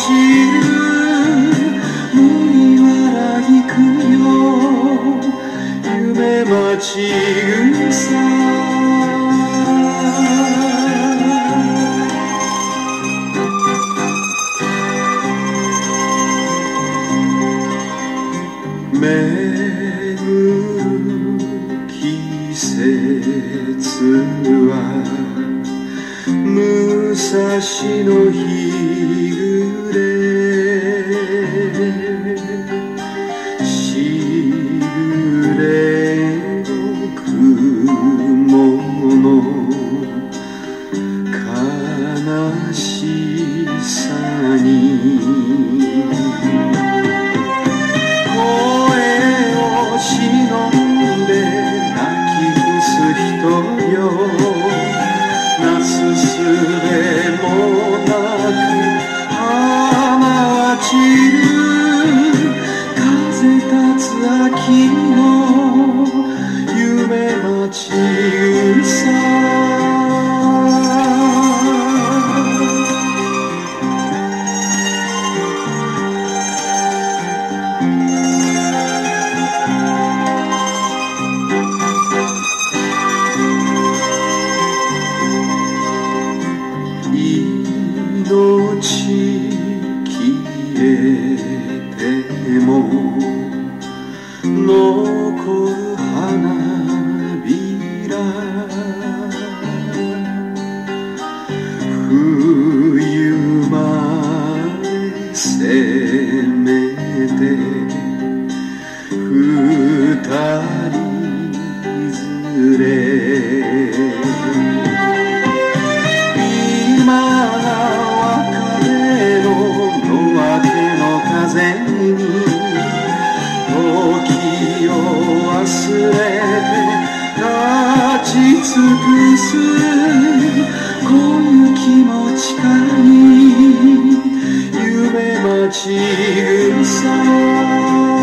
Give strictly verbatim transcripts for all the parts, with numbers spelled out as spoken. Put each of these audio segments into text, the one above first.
ちる麦わらぎくよ夢待ち草巡る季節は武蔵野日暮れしぐれの雲の悲しさに声を忍んで泣き伏す人よなすすべもなく花は散る風立つ秋の夢待ち草残る花びら冬までせめて二人連れ今が別れの夜明けの風に時を忘れて立ち尽くすこういう気持ちかに夢待ち草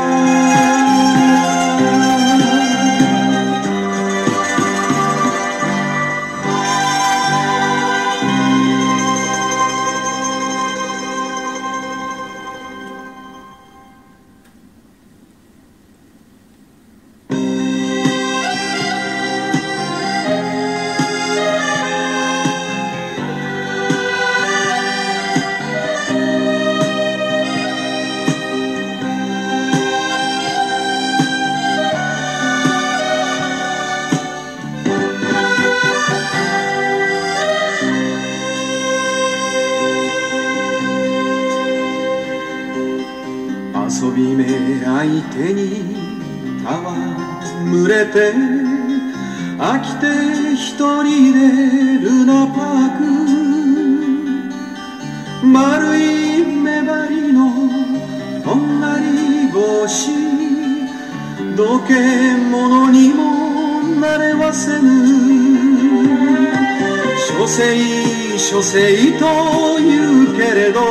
遊び目相手に戯れて飽きて一人でルナパーク丸い目張りのとんがり帽子時計物にも慣れはせぬ書生書生と言うけれど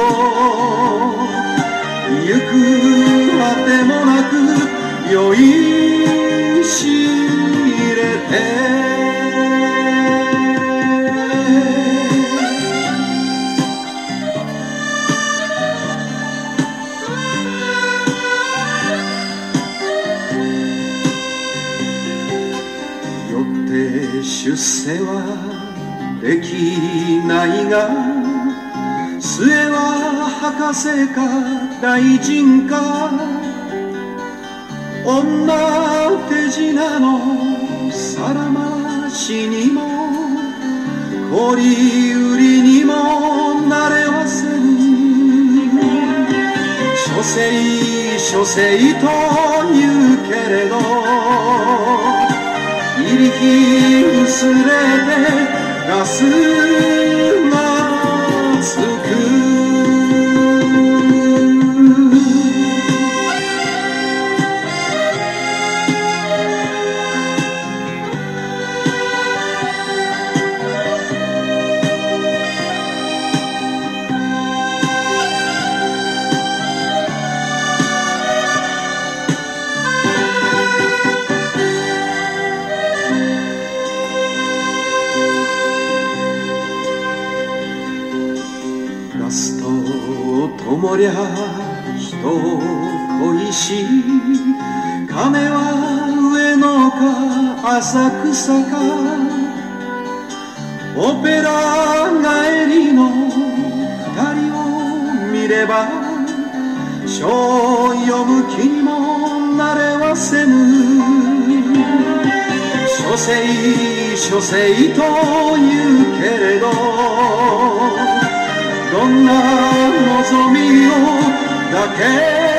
行くあてもなく酔いしれてよって出世はできないが末は博士か大臣か女手品の皿回しにも凝り売りにもなれはせぬ書生書生と言うけれど入り気薄れてガスがつくともりゃ人恋しい亀は上野か浅草かオペラ帰りの二人を見れば書読む気にもなれはせぬ書生書生というけれどどんな望みをだけ